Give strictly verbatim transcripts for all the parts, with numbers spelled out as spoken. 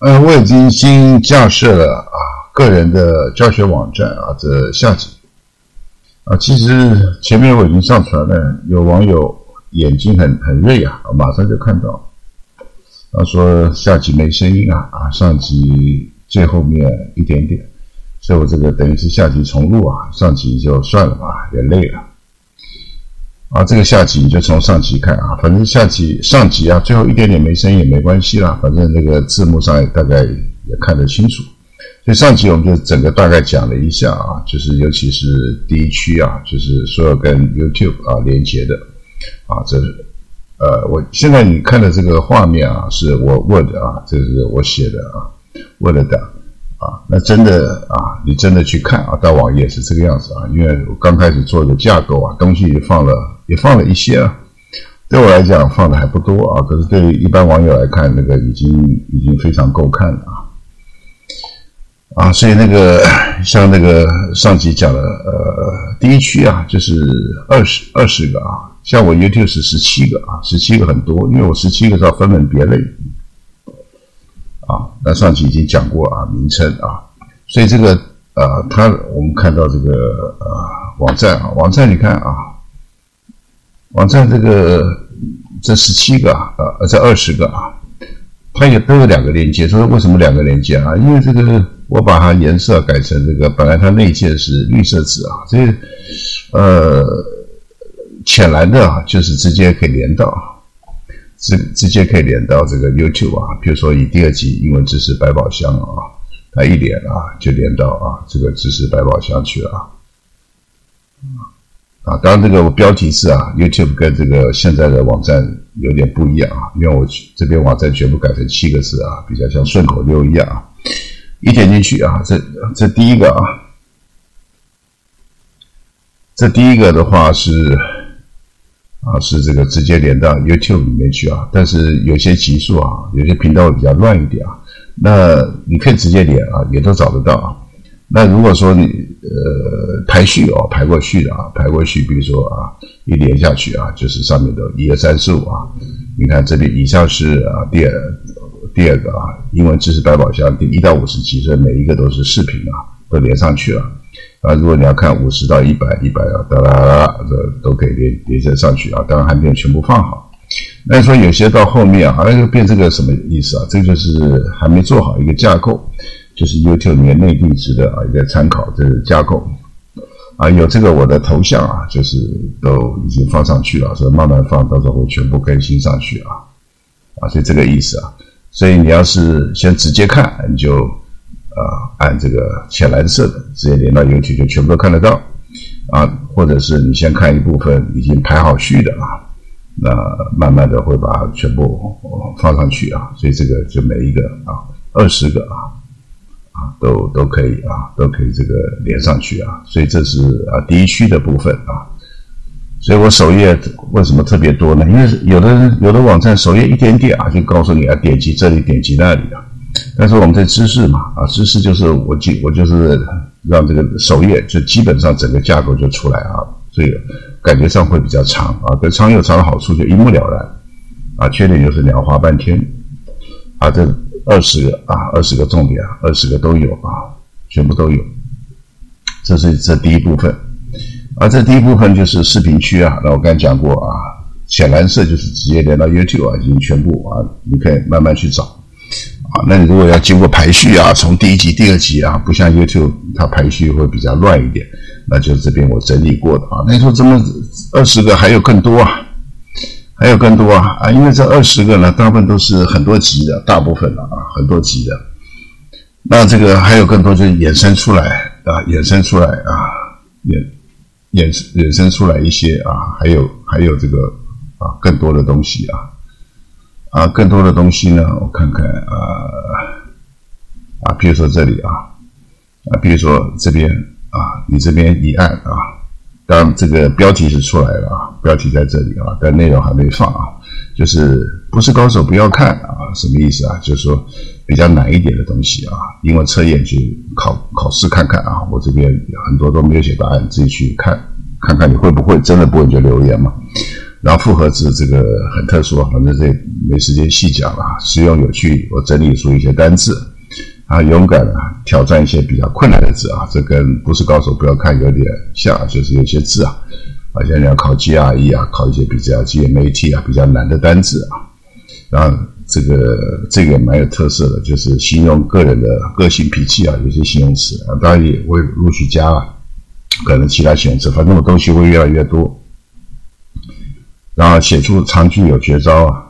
呃，我已经新架设了啊个人的教学网站啊，这下集啊，其实前面我已经上传了，有网友眼睛很很锐啊，马上就看到，他说下集没声音啊，啊上集最后面一点点，所以我这个等于是下集重录啊，上集就算了吧，也累了。啊，这个下集你就从上集看啊，反正下集上集啊，最后一点点没声音也没关系啦，反正那个字幕上也大概也看得清楚。所以上集我们就整个大概讲了一下啊，就是尤其是第一区啊，就是所有跟 YouTube 啊连接的啊，这呃，我现在你看的这个画面啊，是我 Word 啊，这是我写的啊 Word 档。啊，那真的啊，你真的去看啊，到网页是这个样子啊。因为我刚开始做一个架构啊，东西也放了，也放了一些啊。对我来讲放的还不多啊，可是对于一般网友来看，那个已经已经非常够看了啊。啊，所以那个像那个上集讲的，呃，第一区啊，就是二十二十个啊，像我 YouTube 是十七个啊，十七个很多，因为我十七个是要分门别类。啊，那上期已经讲过啊，名称啊，所以这个呃，它我们看到这个呃网站啊，网站你看啊，网站这个这十七个啊，呃，这二十个啊，它也都有两个连接。说为什么两个连接啊？因为这个我把它颜色改成这个，本来它内建是绿色字啊，这个呃浅蓝的啊，就是直接可以连到。直直接可以连到这个 YouTube 啊，比如说以第二集英文知识百宝箱啊，它一连啊就连到啊这个知识百宝箱去了啊。啊，当然这个标题是啊 YouTube 跟这个现在的网站有点不一样啊，因为我这边网站全部改成七个字啊，比较像顺口溜一样啊。一点进去啊，这这第一个啊，这第一个的话是。啊，是这个直接连到 YouTube 里面去啊，但是有些集数啊，有些频道会比较乱一点啊，那你可以直接连啊，也都找得到啊。那如果说你呃排序哦，排过去的啊，排过去，比如说啊，一连下去啊，就是上面的一二三四五啊，你看这里以上是啊第二第二个啊，英文知识百宝箱第一到五十集，所以每一个都是视频啊，都连上去了。啊，如果你要看五十到一百，一百啊，哒啦啦，这都可以连连接上去啊。当然还没有全部放好。那你说有些到后面啊，那就变这个什么意思啊？这个就是还没做好一个架构，就是 YouTube 里面内地值的啊一个参考这个架构啊。有这个我的头像啊，就是都已经放上去了，所以慢慢放，到时候会全部更新上去啊。啊，所以这个意思啊。所以你要是先直接看，你就。啊，按这个浅蓝色的直接连到 YouTube 就全部都看得到啊，或者是你先看一部分已经排好序的啊，那慢慢的会把全部放上去啊，所以这个就每一个啊二十个啊啊都都可以啊都可以这个连上去啊，所以这是啊第一区的部分啊，所以我首页为什么特别多呢？因为有的有的网站首页一点点啊就告诉你要点击这里点击那里啊。但是我们在知识嘛，啊，知识就是我记我就是让这个首页就基本上整个架构就出来啊，所以感觉上会比较长啊，可长有长的好处就一目了然啊，缺点就是你要花半天啊，这二十个啊，二十个重点啊，二十个都有啊，全部都有，这是这第一部分啊，这第一部分就是视频区啊，那我刚才讲过啊，浅蓝色就是直接连到 YouTube 啊，已经全部啊，你可以慢慢去找。啊，那你如果要经过排序啊，从第一集、第二集啊，不像 YouTube 它排序会比较乱一点，那就这边我整理过的啊。那你说这么二十个还有更多啊，还有更多啊啊，因为这二十个呢，大部分都是很多集的，大部分的啊，很多集的。那这个还有更多就是衍生出来啊，衍生出来啊，衍衍衍生出来一些啊，还有还有这个啊更多的东西啊。啊，更多的东西呢，我看看啊啊，比如说这里啊啊，比如说这边啊，你这边一按啊，当然这个标题是出来了啊，标题在这里啊，但内容还没放啊，就是不是高手不要看啊，什么意思啊？就是说比较难一点的东西啊，英文测验去考考试看看啊，我这边很多都没有写答案，自己去看看看你会不会，真的不会你就留言嘛。然后复合字这个很特殊啊，反正这没时间细讲了，实用有趣，我整理出一些单字啊，勇敢啊挑战一些比较困难的字啊，这跟不是高手不要看有点像，就是有些字啊，好像你要考 G R E 啊，考一些比较 G M A T 啊比较难的单字啊，然后这个这个蛮有特色的，就是形容个人的个性脾气啊，有些形容词啊，当然也会陆续加了，可能其他形容词，反正我东西会越来越多。然后写出长句有绝招啊，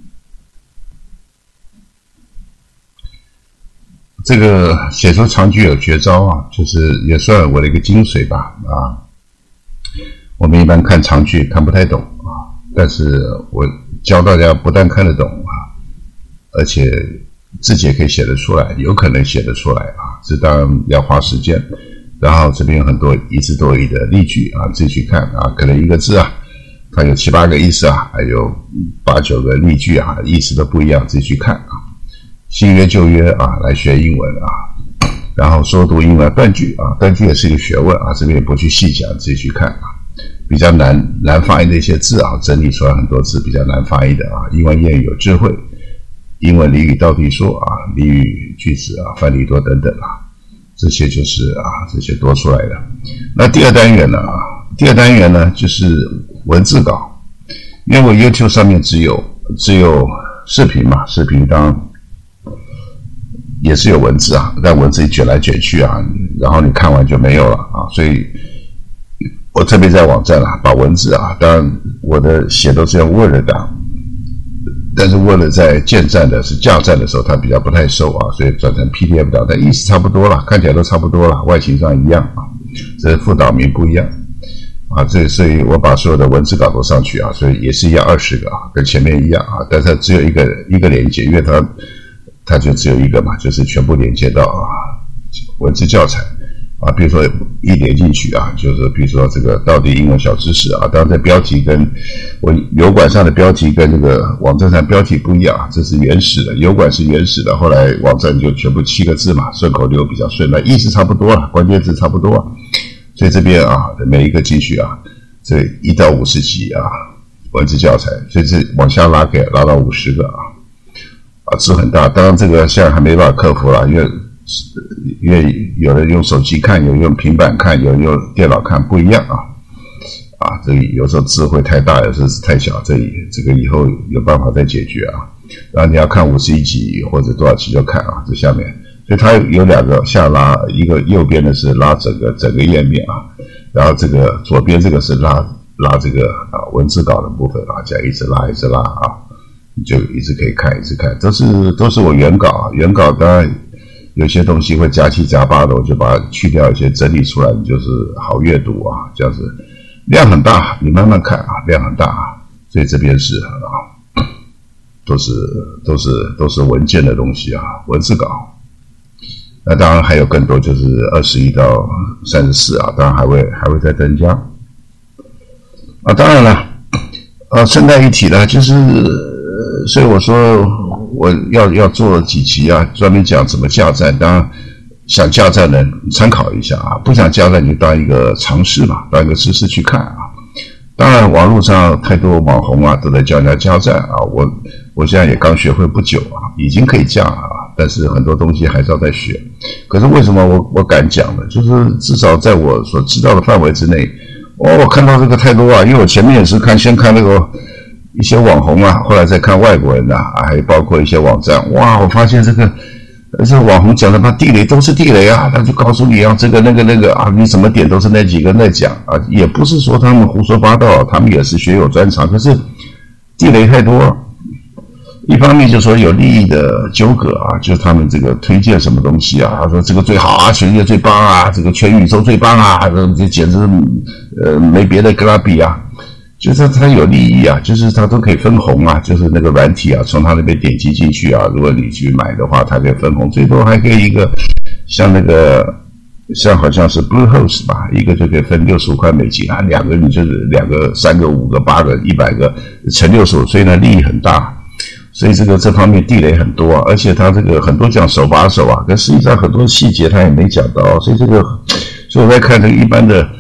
这个写出长句有绝招啊，就是也算我的一个精髓吧啊。我们一般看长句看不太懂啊，但是我教大家不但看得懂啊，而且自己也可以写得出来，有可能写得出来啊，这当然要花时间。然后这边有很多一字多义的例句啊，自己去看啊，可能一个字啊。它有七八个意思啊，还有八九个例句啊，意思都不一样，自己去看啊。新约旧约啊，来学英文啊，然后说读英文断句啊，断句也是一个学问啊，这边也不去细讲，自己去看啊。比较难难发音的一些字啊，整理出来很多字比较难发音的啊。英文谚语有智慧，英文俚语道地说啊，俚语句子啊，范例多等等啊，这些就是啊，这些多出来的。那第二单元呢啊，第二单元呢就是文字稿，因为我 YouTube 上面只有只有视频嘛，视频当然也是有文字啊，但文字卷来卷去啊，然后你看完就没有了啊，所以我特别在网站啊，把文字啊，当然我的写都是用 Word 档，但是 Word 在建站的是架站的时候，它比较不太受啊，所以转成 P D F 档，但意思差不多了，看起来都差不多了，外形上一样啊，只是副导名不一样。啊，这所以我把所有的文字稿都上去啊，所以也是一样二十个啊，跟前面一样啊，但是它只有一个一个连接，因为它它就只有一个嘛，就是全部连接到啊文字教材啊，比如说一连进去啊，就是比如说这个到底英文小知识啊，当然在标题跟我油管上的标题跟这个网站上标题不一样啊，这是原始的，油管是原始的，后来网站就全部七个字嘛，顺口溜比较顺，那意思差不多了，关键字差不多啊。所以这边啊，每一个进去啊，这一到五十集啊，文字教材，所以这往下拉给拉到五十个啊，啊字很大。当然这个现在还没办法克服了，因为因为有人用手机看，有人用平板看，有人用电脑看，不一样啊。啊，这个有时候字会太大，有时候是太小，这这个以后有办法再解决啊。然后你要看五十一集或者多少集就看啊，这下面。所以它有两个下拉，一个右边的是拉整个整个页面啊，然后这个左边这个是拉拉这个啊文字稿的部分啊，这样一直拉一直拉啊，你就一直可以看一直看，都是都是我原稿啊，原稿当然有些东西会杂七杂八的，我就把它去掉一些整理出来，你就是好阅读啊，这样子量很大，你慢慢看啊，量很大啊，所以这边是啊，都是都是都是文件的东西啊，文字稿。那当然还有更多，就是二十一到三十四啊，当然还会还会再增加啊。当然了，呃，顺带一提呢，就是，所以我说我要要做几集啊，专门讲怎么架站。当然，想架站的参考一下啊，不想架站你就当一个尝试嘛，当一个知识去看啊。当然，网络上太多网红啊，都在教人家架站啊。我我现在也刚学会不久啊，已经可以架啊。但是很多东西还是要再学，可是为什么我我敢讲呢？就是至少在我所知道的范围之内，哦，我看到这个太多啊，因为我前面也是看先看那个一些网红啊，后来再看外国人啊，还包括一些网站，哇，我发现这个这个网红讲的嘛地雷都是地雷啊，他就告诉你啊这个那个那个啊，你怎么点都是那几个人在讲啊，也不是说他们胡说八道，他们也是学有专长，可是地雷太多了。一方面就说有利益的纠葛啊，就是他们这个推荐什么东西啊，他说这个最好啊，全世界最棒啊，这个全宇宙最棒啊，这简直呃没别的跟他比啊，就是他有利益啊，就是他都可以分红啊，就是那个软体啊，从他那边点击进去啊，如果你去买的话，他可以分红，最多还可以一个像那个像好像是 Bluehost 吧，一个就可以分六十五块美金啊，两个你就是两个、三个、五个、八个、一百个乘六十五，所以呢利益很大。所以这个这方面地雷很多啊，而且他这个很多讲手把手啊，但实际上很多细节他也没讲到，所以这个，所以我在看这个一般的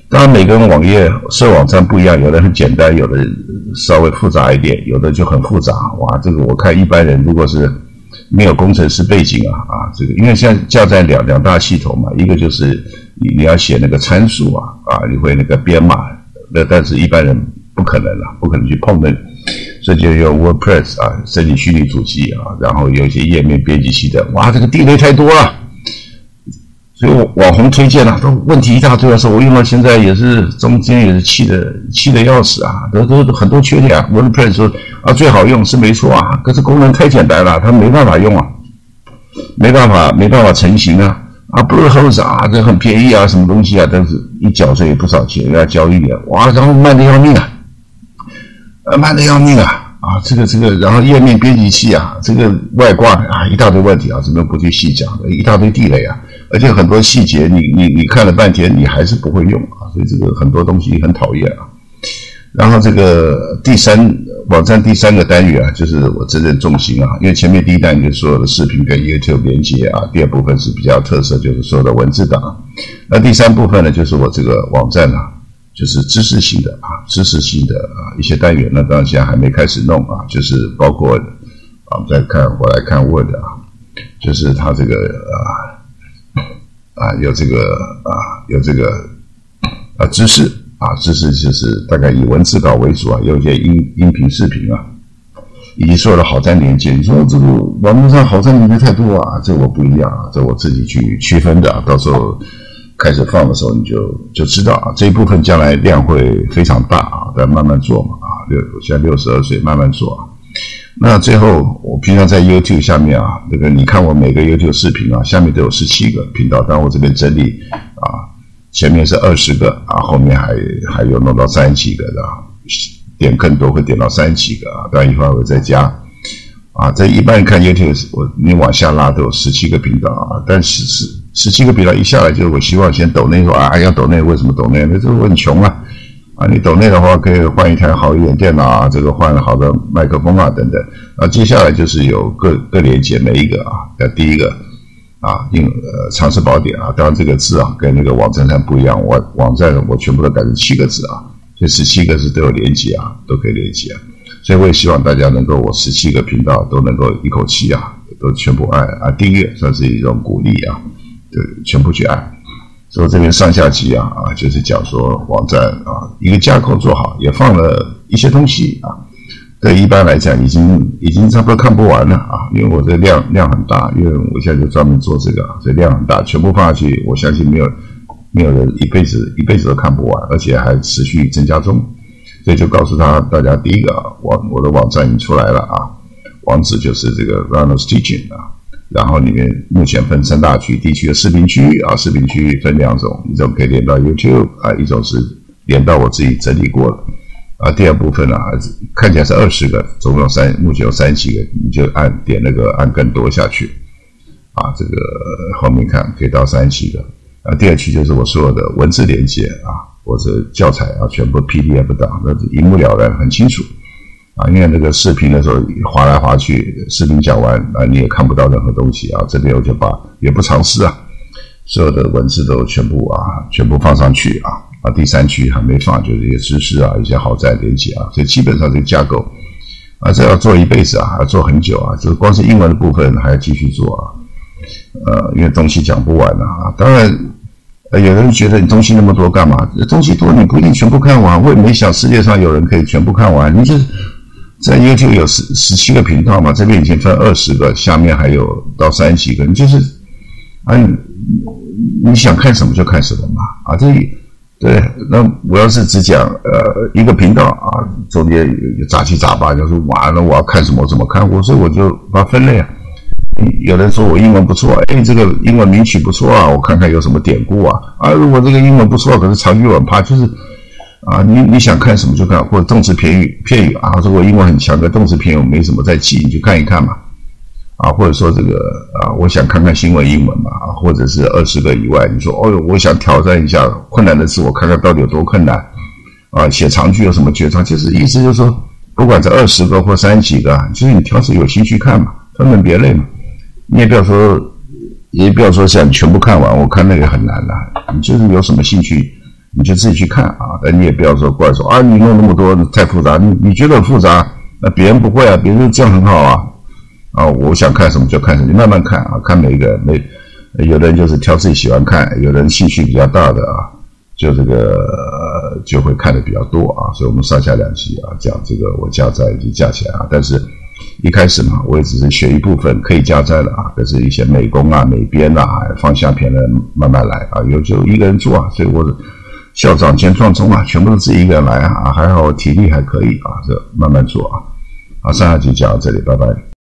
当然，每个人网页设网站不一样，有的很简单，有的稍微复杂一点，有的就很复杂。哇，这个我看一般人如果是没有工程师背景啊啊，这个因为现在架在两两大系统嘛，一个就是你你要写那个参数啊啊，你会那个编码，那但是一般人不可能啦，不可能去碰那，所以就用 WordPress 啊，申请虚拟主机啊，然后有一些页面编辑器的，哇，这个地雷太多了。所以网红推荐啊，都问题一大堆啊，说我用到现在也是中间也是气的气的要死啊，都都很多缺点啊。WordPress 说啊最好用是没错啊，可是功能太简单了，它没办法用啊，没办法没办法成型啊。啊 Bluehost 啊这很便宜啊，什么东西啊，但是一缴税也不少钱，要交一点，哇，然后慢得要命啊，呃慢得要命啊。啊，这个这个，然后页面编辑器啊，这个外挂啊，一大堆问题啊，这边不去细讲的，一大堆地雷啊，而且很多细节你你你看了半天，你还是不会用啊，所以这个很多东西很讨厌啊。然后这个第三网站第三个单元啊，就是我真正重心啊，因为前面第一单元就所有的视频跟 YouTube 连接啊，第二部分是比较特色，就是所有的文字档，那第三部分呢，就是我这个网站啊。就是知识性的啊，知识性的啊一些单元呢，当然现在还没开始弄啊，就是包括啊，我们再看我来看 Word 啊，就是它这个啊啊有这个啊有这个啊知识啊知识就是大概以文字稿为主啊，有一些音音频视频啊，以及所有的好站连接。你说这个网络上好站连接太多啊，这我不一样啊，这我自己去区分的啊，到时候。开始放的时候你就就知道啊，这一部分将来量会非常大啊，但慢慢做嘛啊，六现在六十二岁慢慢做啊。那最后我平常在 YouTube 下面啊，这个你看我每个 YouTube 视频啊，下面都有十七个频道，但我这边整理啊，前面是二十个啊，后面还还有弄到三十几个的，点更多会点到三十几个啊，当然一会儿会再加。啊，在一般人看 YouTube， 我你往下拉都有十七个频道啊，但是十十七个频道一下来，就我希望先抖内说啊，要抖内为什么抖内？那这个我很穷啊，啊，你抖内的话可以换一台好一点电脑啊，这个换好的麦克风啊等等。啊，接下来就是有各各连结每一个啊，那第一个啊，应呃常识宝典啊，当然这个字啊跟那个网站上不一样，我网站我全部都改成七个字啊，所以十七个是都有连结啊，都可以连结啊。所以我也希望大家能够，我十七个频道都能够一口气啊，都全部按啊订阅，算是一种鼓励啊，对，全部去按。所以这边上下集啊啊，就是讲说网站啊一个架构做好，也放了一些东西啊。对一般来讲，已经已经差不多看不完了啊，因为我这量量很大，因为我现在就专门做这个，所以量很大，全部放下去，我相信没有没有人一辈子一辈子都看不完，而且还持续增加中。所以就告诉他大家，第一个啊，网我的网站已经出来了啊，网址就是这个 Ronald's Teaching 啊，然后里面目前分三大区，第一区的视频区啊，视频区分两种，一种可以连到 YouTube 啊，一种是连到我自己整理过的啊。第二部分呢、啊，看起来是二十个，总共有三，目前有三十几个，你就按点那个按更多下去啊，这个后面看可以到三十七个啊。第二区就是我所有的文字连接啊。或者教材啊，全部 P D F 档，那一目了然，很清楚啊。因为那个视频的时候滑来滑去，视频讲完啊，你也看不到任何东西啊。这边我就把也不尝试啊，所有的文字都全部啊，全部放上去啊。啊，第三区还没放，就是一些知识啊，一些好站连接啊。所以基本上这个架构啊，这要做一辈子啊，要做很久啊。就是光是英文的部分还要继续做啊。呃，因为东西讲不完啊。当然。呃，有人觉得你东西那么多干嘛？东西多你不一定全部看完，我也没想世界上有人可以全部看完。你就是在 YouTube 有十十七个频道嘛，这边已经分二十个，下面还有到三十几个，你就是啊，你你想看什么就看什么嘛啊，这对。那我要是只讲呃一个频道啊，中间有杂七杂八，就是哇，那我要看什么怎么看？我说我就把它分类啊。有人说我英文不错，哎，这个英文名曲不错啊，我看看有什么典故啊。啊，如果这个英文不错，可是长句我很怕，就是啊，你你想看什么就看，或者动词片语片语啊，如果英文很强的动词片语我没什么在记，你就看一看嘛。啊，或者说这个啊，我想看看新闻英文嘛，啊，或者是二十个以外，你说哦哟，我想挑战一下困难的字，我看看到底有多困难啊，写长句有什么绝招？就是意思就是说，不管这二十个或三十几个，就是你挑是有兴趣看嘛，分门别类嘛。你也不要说，也不要说想全部看完，我看那个很难啦。你就是有什么兴趣， 你就自己去看啊，但你也不要说过来说啊，你弄那么多太复杂，你你觉得很复杂，那别人不会啊，别人这样很好啊，啊，我想看什么就看什么，你慢慢看啊，看每一个每，有的人就是挑自己喜欢看，有的人兴趣比较大的啊，就这个、呃、就会看的比较多啊，所以我们上下两集啊讲这个我加载以及加起来啊，但是一开始嘛，我也只是学一部分可以加载了啊，可是一些美工啊、美编啊、放相片的慢慢来啊，有就一个人做啊，所以我校长兼壮中啊，全部都自己一个人来啊，还好体力还可以啊，这慢慢做啊。好，上下集讲到这里，拜拜。